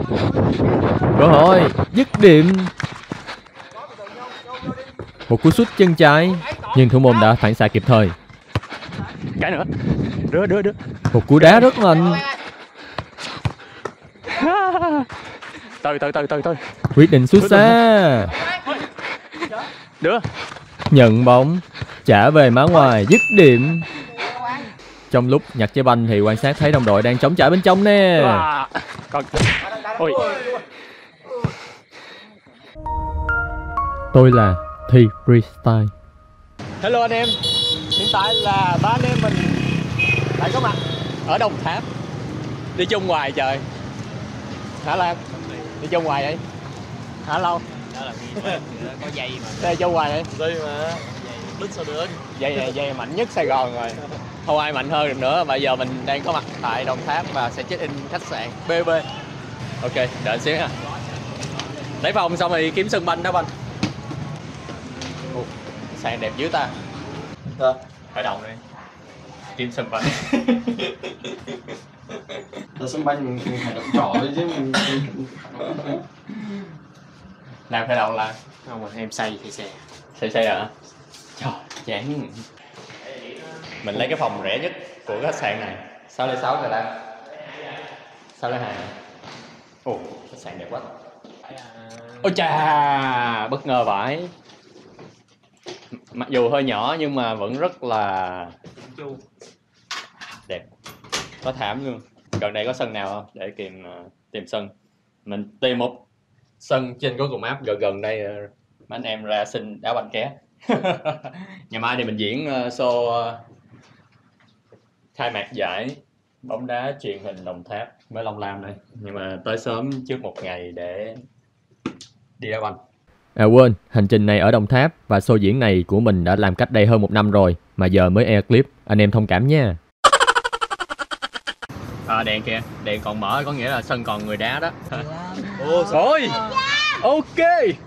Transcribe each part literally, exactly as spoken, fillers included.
Cơ hội dứt điểm. Một cú sút chân trái, nhưng thủ môn đã phản xạ kịp thời. Cái nữa. Đưa đưa đưa. Một cú đá rất mạnh. Từ từ từ từ từ. Quyết định sút xa. Đưa. Nhận bóng, trả về má ngoài, dứt điểm. Trong lúc nhặt trái banh thì quan sát thấy đồng đội đang chống trả bên trong nè. À, còn... Ôi. Tôi là Thi Freestyle. Hello anh em. Hiện tại là ba anh em mình lại có mặt ở Đồng Tháp. Đi chung hoài trời. Hả Lan? Đi chung hoài vậy? Hả Lâu? Đó là có dây mà. Đây chung hoài vậy? Dây mà. Đứt sao được? Dây này dây mạnh nhất Sài Gòn rồi. Không ai mạnh hơn được nữa. Bây giờ mình đang có mặt tại Đồng Tháp và sẽ check in khách sạn bê bê. Ok, đợi xíu nha. Lấy phòng xong rồi kiếm sân banh đá banh. Ồ, sàn đẹp dữ ta. Sao? Khởi động đi. Kiếm sân banh. Ở sân banh mình phải động trỏ thôi chứ mình... Làm khởi động là Không mà em say thì xe. Xây xây hả? Trời, chán. Mình lấy cái phòng rẻ nhất của khách sạn này. Sáu lẻ sáu rồi Lan. Sáu lẻ hai. Ồ, khách sạn đẹp quá. Ôi chà, bất ngờ vãi. Mặc dù hơi nhỏ nhưng mà vẫn rất là đẹp. Có thảm luôn. Gần đây có sân nào không? Để tìm tìm sân. Mình tìm một sân trên Google Maps gần gần đây. Mấy anh em ra xin đá banh ké. Ngày mai thì mình diễn uh, show uh, khai mạc giải bóng đá truyền hình Đồng Tháp với Long Lam đây. Nhưng mà tới sớm trước một ngày để đi đá banh. À quên, hành trình này ở Đồng Tháp và show diễn này của mình đã làm cách đây hơn một năm rồi, mà giờ mới air clip, anh em thông cảm nha. À, đèn kìa, đèn còn mở có nghĩa là sân còn người đá đó. Ô, Ôi, ok.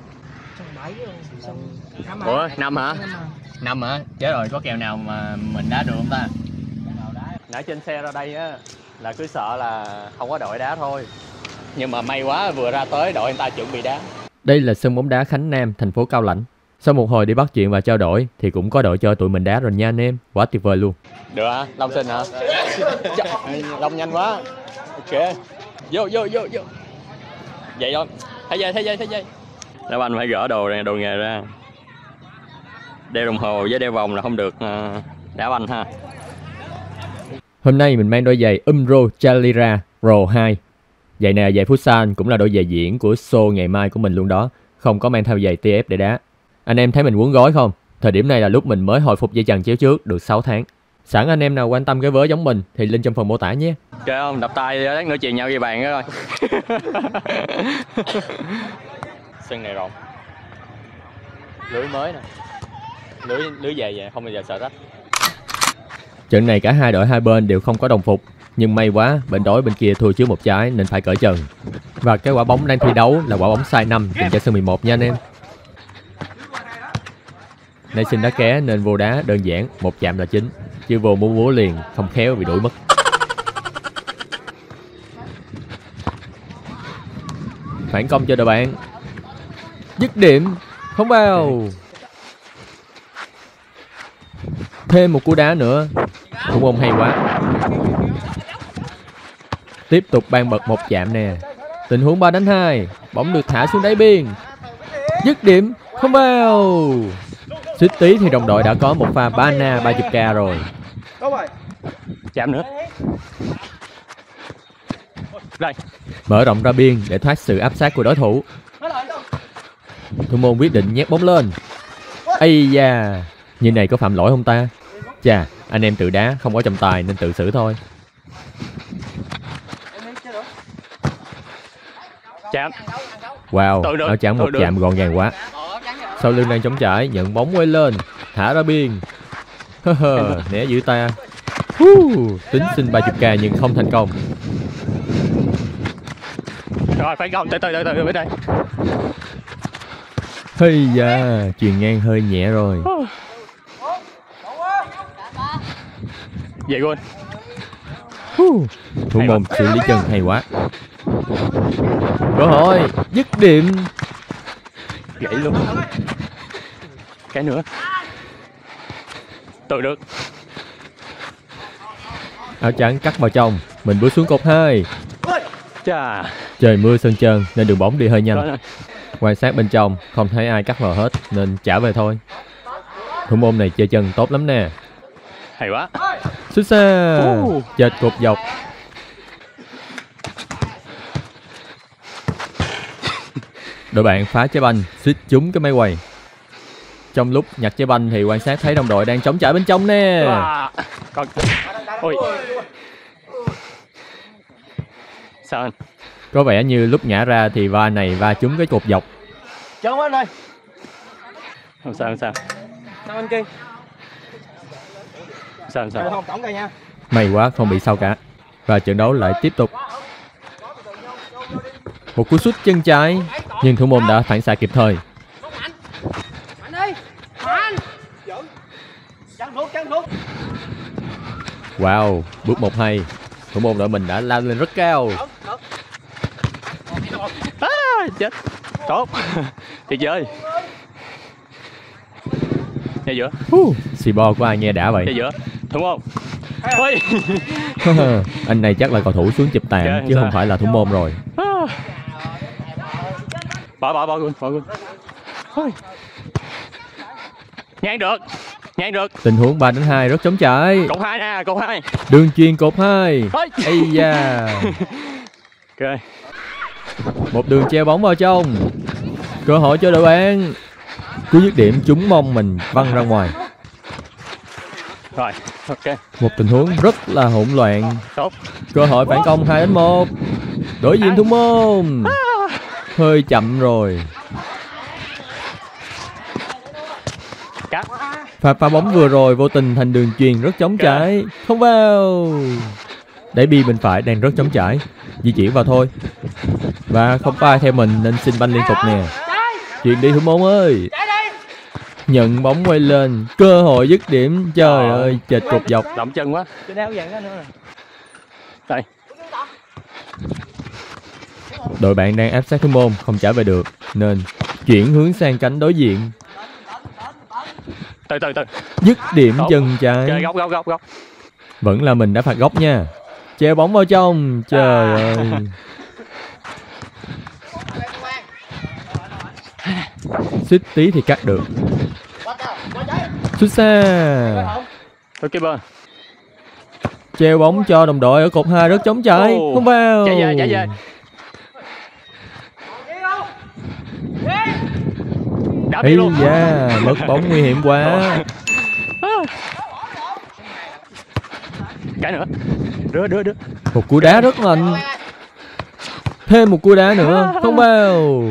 Ủa, năm hả? Năm hả? Chết rồi, có kèo nào mà mình đá được không ta? Nãy trên xe ra đây á là cứ sợ là không có đội đá thôi. Nhưng mà may quá vừa ra tới đội người ta chuẩn bị đá. Đây là sân bóng đá Khánh Nam, thành phố Cao Lãnh. Sau một hồi đi bắt chuyện và trao đổi thì cũng có đội cho tụi mình đá rồi nha anh em. Quá tuyệt vời luôn. Được hả? Long xin hả? Long nhanh quá. Ok. Vô vô vô vô. Vậy thôi. Thấy dây thấy dây thấy dây. Đá banh phải gỡ đồ này, đồ nghề ra. Đeo đồng hồ với đeo vòng là không được đá banh ha. Hôm nay mình mang đôi giày Umbro Chalira Pro hai. Giày này là giày futsal, cũng là đôi giày diễn của show ngày mai của mình luôn đó. Không có mang theo giày tê ép để đá. Anh em thấy mình quấn gói không? Thời điểm này là lúc mình mới hồi phục dây chằng chéo trước được sáu tháng. Sẵn anh em nào quan tâm cái vớ giống mình thì link trong phần mô tả nhé. Ok không? Đập tay lát nữa chuyền nhau ghi bàn đó thôi. Sân này rộng. Lưới mới nè. Lưới lưới dày vậy không bao giờ sợ rách. Trận này cả hai đội hai bên đều không có đồng phục, nhưng may quá bên đối bên kia thua trước một trái nên phải cởi trần. Và cái quả bóng đang thi đấu là quả bóng size năm dành cho sân mười một nha anh em. Nay xin đá ké nên vô đá đơn giản, một chạm là chính, chứ vô múa múa liền không khéo bị đuổi mất. Phản công cho đội bạn. Dứt điểm, không vào. Thêm một cú đá nữa. Thủ môn hay quá. Tiếp tục ban bật một chạm nè. Tình huống ba đánh hai. Bóng được thả xuống đáy biên. Dứt điểm, không vào. Suýt tí thì đồng đội đã có một pha Bana ba mươi k rồi. Chạm nữa. Đây. Mở rộng ra biên để thoát sự áp sát của đối thủ. Thủ môn quyết định nhét bóng lên. Ây da, như này có phạm lỗi không ta? Chà, anh em tự đá không có trọng tài nên tự xử thôi. Chạm. Wow, áo trắng một chạm gọn gàng quá. Sau lưng đang chống trải, nhận bóng quay lên, thả ra biên. Hơ hơ, né giữ ta. Uh, tính xin ba mươi k nhưng không thành công. Rồi phải công, từ từ từ từ bên đây. Hơi da, chuyền ngang hơi nhẹ rồi. Vậy luôn. Uh, thủ môn xử lý chân hay quá. Cơ hội dứt điểm. Gãy luôn. Cái nữa. Tôi được. Áo trắng cắt vào trong. Mình bước xuống cột hai. Chà. Trời mưa sân trơn nên đường bóng đi hơi nhanh. Đó. Quan sát bên trong không thấy ai cắt vào hết nên trả về thôi. Thủ môn này chơi chân tốt lắm nè. Hay quá. Xuất xa. Uh. Chệch cột dọc. Đội bạn phá trái banh, suýt trúng cái máy quay. Trong lúc nhặt trái banh thì quan sát thấy đồng đội đang chống trả bên trong nè. À, còn... Ôi. Sao anh? Có vẻ như lúc ngã ra thì va này va trúng cái cột dọc. Chân anh ơi. Không sao, không sao. Sao anh kia? Sao, không sao. Không cổng kìa nha. May quá không bị sao cả. Và trận đấu lại tiếp tục. Một cú sút chân trái, nhưng thủ môn đã phản xạ kịp thời. Wow, bước một hay. Thủ môn đội mình đã lao lên rất cao. À, chết. Tốt. Tuyệt vời. Ngay giữa. Uh, xì bo của ai nghe đã vậy. Ngay giữa. Thủ môn. Ôi. Anh này chắc là cầu thủ xuống chụp tạm Chơi, chứ sao? không phải là thủ môn rồi. Bỏ bỏ bỏ luôn, bỏ luôn. Ngang được. Ngang được. Tình huống ba đánh hai rất chống chạy. Cột hai nè, cột hai. Đường chuyền cột hai. Ôi. Ây da. Ok. Một đường treo bóng vào trong. Cơ hội cho đội bạn. Cú dứt điểm trúng mông mình văng ra ngoài. Rồi, ok. Một tình huống rất là hỗn loạn. Tốt. Cơ hội phản công hai đến một. Đối diện thủ môn. Hơi chậm rồi. Cắt. Pha pha bóng vừa rồi vô tình thành đường chuyền rất chống chải. Không vào. Đẩy bi bên phải đang rất chống chải. Di chuyển vào thôi. Và không có ai theo mình nên xin banh liên tục nè. Chuyền đi thủ môn ơi. Nhận bóng quay lên. Cơ hội dứt điểm. Trời Ờ. ơi, chệch cột dọc. Động chân quá. Cái đeo dặn ra nữa nè. Đây. Đội bạn đang áp sát thủ môn, không trả về được nên chuyển hướng sang cánh đối diện. Từ từ từ. Dứt điểm Tốt. chân trái. Chơi góc góc góc góc. Vẫn là mình đã phạt góc nha. Treo bóng vào trong. Trời ơi. Suýt tí thì cắt được. Xuất xa. Tôi keeper. Treo bóng cho đồng đội ở cột hai rất chống chạy. Ồ. Không vào. Chạy về, chạy về. Đá đi Ây luôn. da, mất bóng nguy hiểm quá. Cái nữa. Đưa đưa đưa. Một cú đá rất mạnh. Thêm một cú đá nữa. Không vào.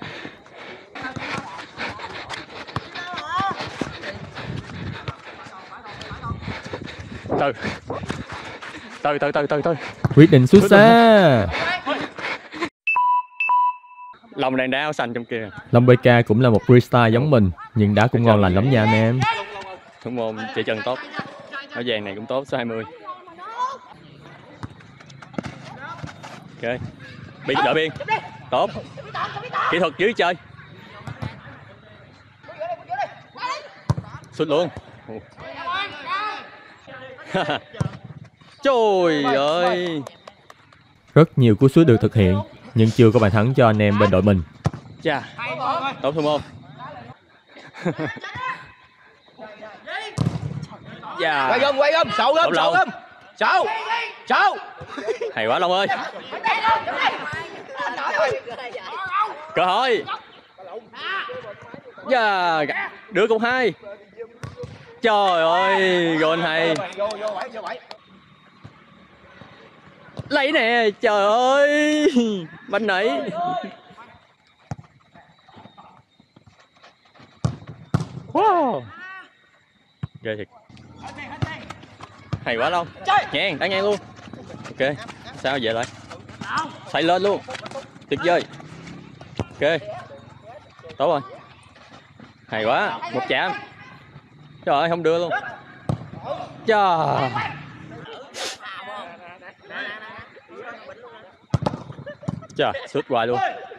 Từ. Từ từ từ từ từ. Quyết định xuất xa. Lòng đàn đá áo xanh trong kia. Long bê ca cũng là một freestyle giống mình, nhưng đá cũng ngon lành lắm nha anh em. Thủ môn chạy chân tốt. Áo vàng này cũng tốt, số hai mươi. Ok. Biên đợi biên. Tốt. Kỹ thuật dưới chơi. Sút luôn. Trời ơi. Rất nhiều cú sút được thực hiện, nhưng chưa có bàn thắng cho anh em bên đội mình. Chà. Tốt thủ môn. Dạ. Quay gom, quay gom, sậu gom, sậu gom. Sậu. Sậu. Hay quá Long ơi. Cơ hội. Dạ. Đưa cùng hai. Trời ơi, goal hay. Lấy nè, trời ơi. Bánh nảy. Wow. Ghê thiệt. Hay quá Long. Ngang, đá ngang luôn. Ok, sao về lại. Xoay lên luôn. Tuyệt vời. Ok. Tốt rồi. Hay quá, một chạm. Trời ơi, không đưa luôn. Trời. Trời, sút hoài luôn.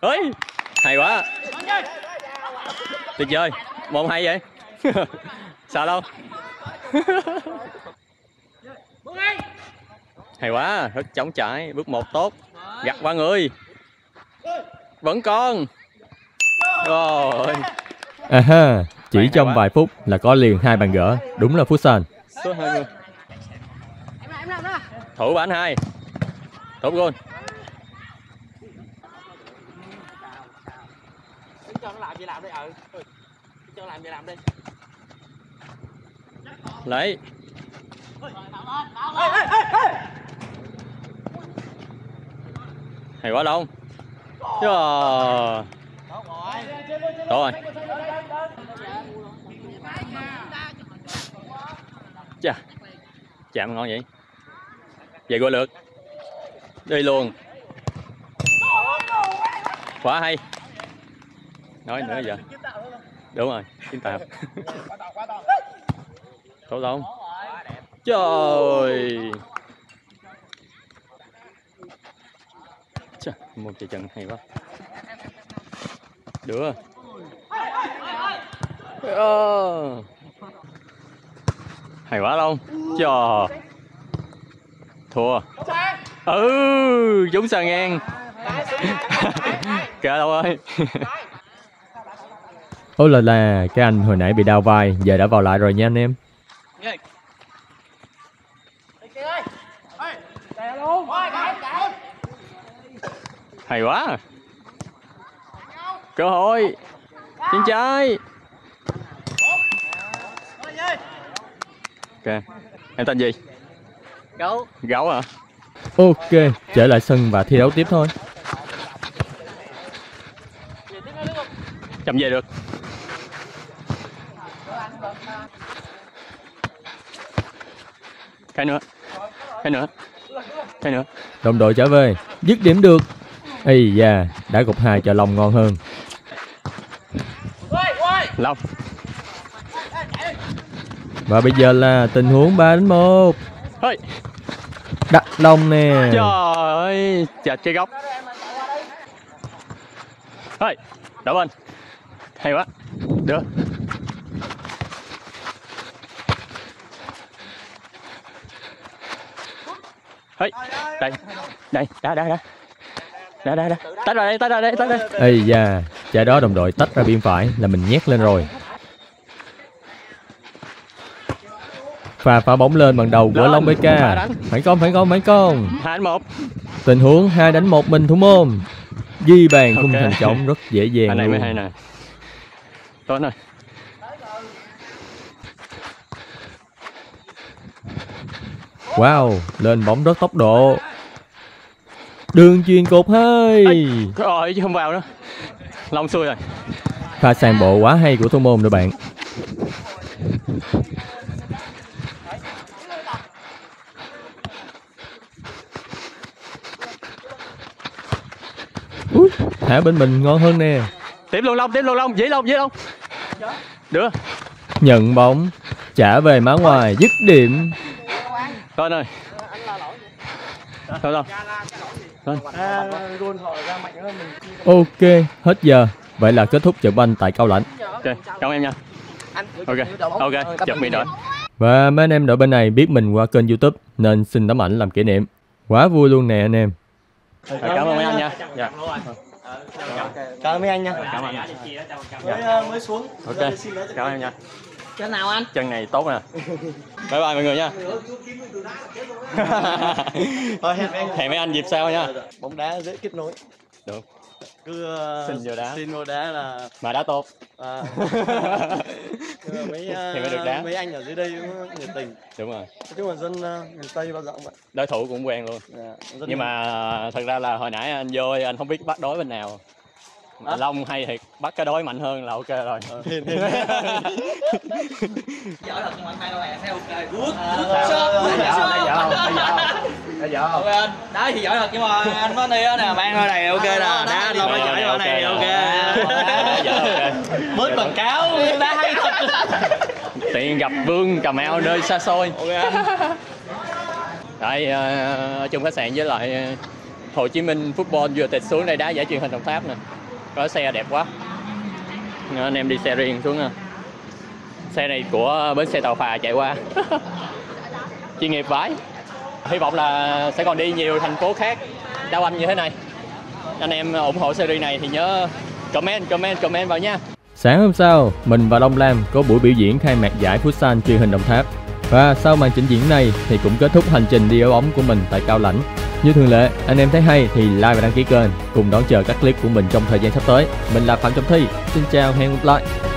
Ơi, hay quá. Tuyệt vời. Một hay vậy. Sao đâu. Hay quá, rất chống chải, bước một tốt. Gặt qua người. Vẫn còn. Rồi. Aha, chỉ trong vài phút là có liền hai bàn gỡ, đúng là Futsal. Số hai người. Thủ bán hai. Tốt gôn. Cho nó làm gì làm đi. Ừ. Cho nó làm gì làm đi. Lấy. Hay quá Long. Trời. Tốt rồi. Chà. Chạm ngon vậy. Về qua lượt. Đi luôn. Quá hay. Nói nữa giờ. Đúng rồi, kiến tạo. Tốt không? Trời. Chà, một chạy chân hay quá. Được. Oh. Hay quá Long. Trời. Thua. Ừ, chúng sờ ngang. Kìa đâu ơi. Ôi là là, cái anh hồi nãy bị đau vai, giờ đã vào lại rồi nha anh em. Hay quá. Cơ hội. Chân trái. Ok. Em tên gì? Gấu. Gấu hả? Ok, trở lại sân và thi đấu tiếp thôi. Chậm về được. Cái nữa. Cái nữa. Cái nữa. Đồng đội trở về, dứt điểm được. Ây da, đã gục hai cho Long ngon hơn. Long. Và bây giờ là tình huống ba đến một. Hey. Đặt Long nè. Trời ơi, chặt cái góc. Hey, đổ bên. Hay quá. Được. Hey, đây. Đây, đã đã đã. Đã đã đã. Tách ra đây, tách ra đây, tách ra đây. Ây da, trái đó đồng đội tách ra biên phải là mình nhét lên rồi. Pha phá bóng lên bằng đầu của Long bê ca. Phản công, phản công, phản công. Hai đánh một. Tình huống hai đánh một mình thủ môn. Ghi bàn khung Okay. thành trọng rất dễ dàng. Anh này mới luôn. hay nè. Tốt rồi. Wow, lên bóng rất tốc độ. Đường chuyền cột hai. Rồi chứ không vào nữa. Long xuôi rồi. Pha sàn bộ quá hay của thủ môn nữa bạn. Ui, thả bên mình ngon hơn nè. Tiếp luôn Long, tiếp luôn Long, dễ Long, dễ Long. Được. Nhận bóng, trả về má ngoài, dứt điểm. Thôi ơi. Thôi đâu. Ok, hết giờ. Vậy là kết thúc trận banh tại Cao Lãnh. Ok, cảm ơn em nha. Ok, ok, chụp mình rồi. Và mấy anh em đội bên này biết mình qua kênh YouTube nên xin tấm ảnh làm kỷ niệm. Quá vui luôn nè anh em. Cảm ơn mấy anh nha. Dạ. Cảm ơn mấy anh nha. Cảm ơn. Mới, mới xuống. Ok, cảm ơn em nha. Chân nào anh? Chân này tốt nè. Bye bye mọi người nha. Thôi hẹn mấy anh. Hẹn mấy anh dịp sau nha. Bóng đá dễ kết nối. Được. Cứ uh, Xin vô đá. xin vô đá là Mà đá tốt. à, mấy, uh, Thì mới được đá. mấy anh ở dưới đây cũng nhiệt tình. Đúng rồi. Nói chung là dân uh, miền Tây bao giờ cũng vậy. Đối thủ cũng quen luôn. Yeah, dân Nhưng mà thật ra là hồi nãy anh vô anh không biết bắt đối bên nào. À? Long hay thiệt, bắt cái đối mạnh hơn là ok rồi. Ờ, hên, hên. Giỏi thật nhưng mà anh hai đâu này thấy ok. Good. Bây giờ Ok anh. Đá thì giỏi thật nhưng mà anh có đi á nè, mang ra này ok nè. Đá Long nó giỏi ở này ok. Bớt quảng cáo, đá hay thật. Tiện gặp Vương Cà Mau nơi xa xôi. Ok anh. Đây, ở chung khách sạn với lại Hồ Chí Minh Football vừa tịch xuống đây đá giải truyền hình Đồng Tháp nè. Có xe đẹp quá. Anh em đi xe riêng xuống nè. Xe này của bến xe Tàu Phà chạy qua. Chuyên nghiệp vãi. Hy vọng là sẽ còn đi nhiều thành phố khác đá banh như thế này. Anh em ủng hộ series này thì nhớ comment, comment, comment vào nha. Sáng hôm sau, mình và Long Lam có buổi biểu diễn khai mạc giải Futsal truyền hình Đồng Tháp. Và sau màn trình diễn này thì cũng kết thúc hành trình đi ở bóng của mình tại Cao Lãnh. Như thường lệ, anh em thấy hay thì like và đăng ký kênh, cùng đón chờ các clip của mình trong thời gian sắp tới. Mình là Phạm Trọng Thi, xin chào, hẹn gặp lại.